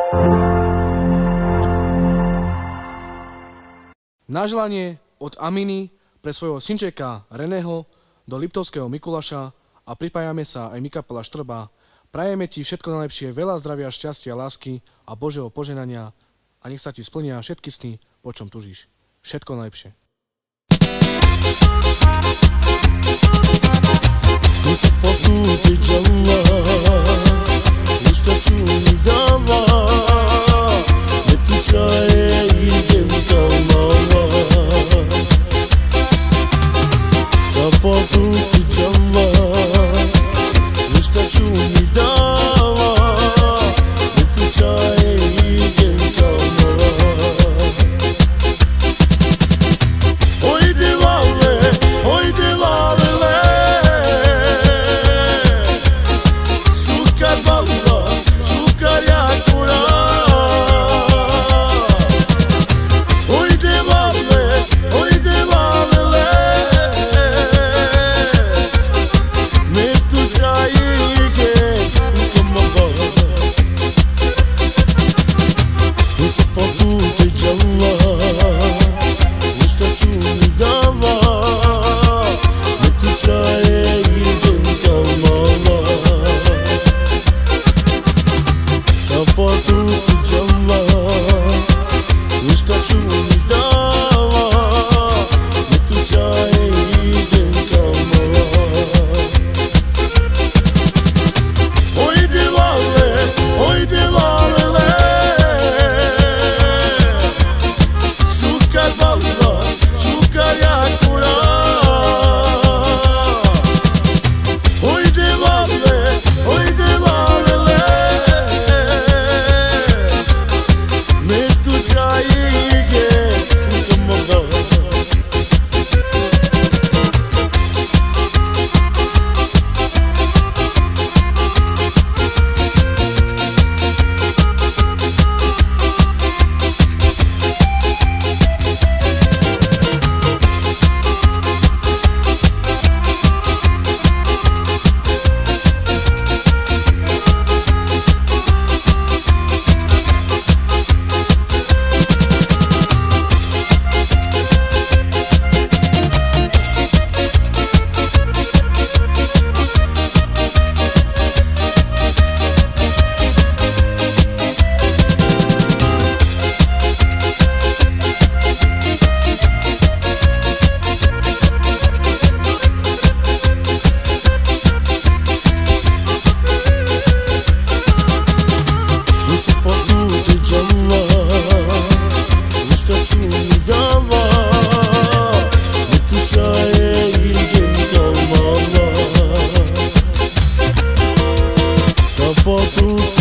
Na želanie od Aminy pre svojho synčeka Reného do Liptovského Mikuláša a pripájame sa aj my, kapela Štrba. Prajeme ti všetko najlepšie, veľa zdravia, šťastia, lásky a Božieho požehnania a nech sa ti splnia všetky sny, po čom tužíš. Všetko najlepšie. Por tu